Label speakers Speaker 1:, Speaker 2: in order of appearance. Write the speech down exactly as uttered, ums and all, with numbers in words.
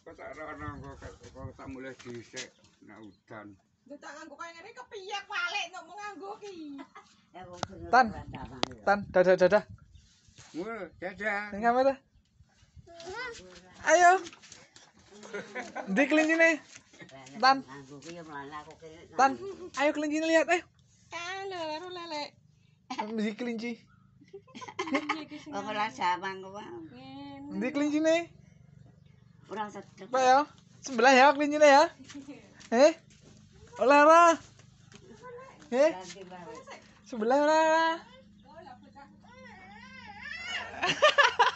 Speaker 1: Kok tak rono kok tak mulai dhisik nek udan.
Speaker 2: Lha tak nganggo kaya ngene kepiye balik nek mau nganggo ki.
Speaker 3: Tan. Tan, dadah dadah.
Speaker 1: Ngono, dadah.
Speaker 3: Ning kamera. Ayo. Ndi kelincine? Tan. Tan, ayo kelincine lihat ayo.
Speaker 2: Halo, karo lelek.
Speaker 3: Ndi kelinci?
Speaker 4: Apa lah samang kok.
Speaker 3: Ndi kelincine?
Speaker 4: Ora sedek.
Speaker 3: Pak ya. Sebelah ya kelincine ya. Eh? Oleh ora? Eh? Sebelah ora?